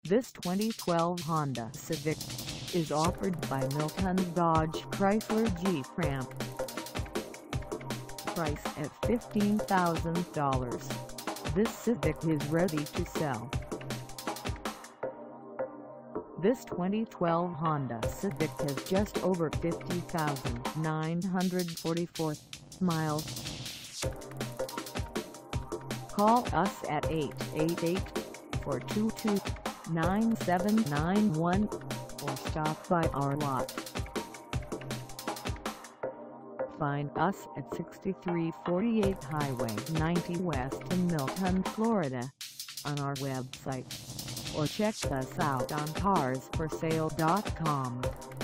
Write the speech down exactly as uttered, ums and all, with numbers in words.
This twenty twelve Honda Civic is offered by Milton Dodge Chrysler Jeep Ram. Price at fifteen thousand dollars. This Civic is ready to sell. This twenty twelve Honda Civic has just over fifty thousand nine hundred forty-four miles. Call us at eight eight eight, four two two, nine seven nine one or stop by our lot. Find us at sixty-three forty-eight Highway ninety West in Milton, Florida, on our website, or check us out on cars for sale dot com.